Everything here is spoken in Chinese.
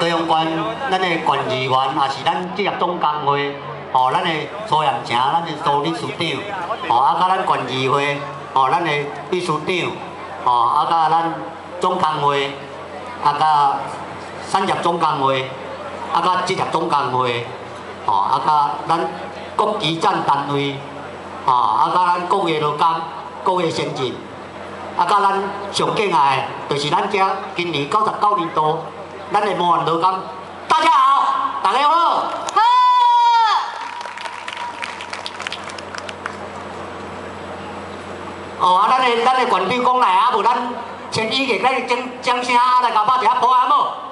高雄县咱的县议员，也是咱职业总工会，吼，咱的苏彦成，咱的苏理事长，吼，啊，甲咱县议会，吼，咱的秘书长，吼，啊，甲咱总工会，啊，甲产业总工会，啊，甲职业总工会，吼，啊，甲咱各基站单位，吼，啊，甲咱工业劳工、工业先进。 啊，甲咱上敬爱的，就是咱遮今年99年度，咱的模范劳工，大家好，大家好。好。哦，啊，咱的县长讲来啊，无咱千羽个来掌声来甲我一下抱下无？